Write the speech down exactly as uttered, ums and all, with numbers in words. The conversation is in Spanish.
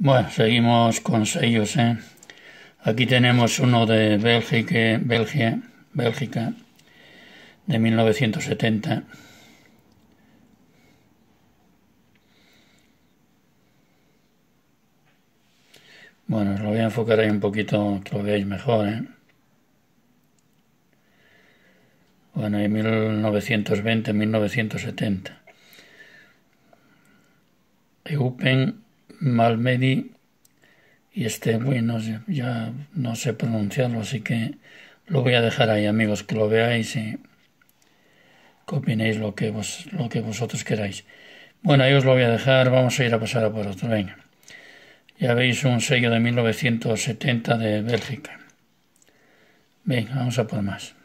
Bueno, seguimos con sellos, ¿eh? Aquí tenemos uno de Bélgica, Bélgica, Bélgica de mil novecientos setenta. Bueno, os lo voy a enfocar ahí un poquito, que lo veáis mejor, ¿eh? Bueno, en mil novecientos veinte, mil novecientos setenta. Eupen Malmedy y este, bueno, ya no sé pronunciarlo, así que lo voy a dejar ahí, amigos, que lo veáis y que opinéis lo que, vos, lo que vosotros queráis. Bueno, ahí os lo voy a dejar, vamos a ir a pasar a por otro, venga. Ya veis un sello de mil novecientos setenta de Bélgica. Venga, vamos a por más.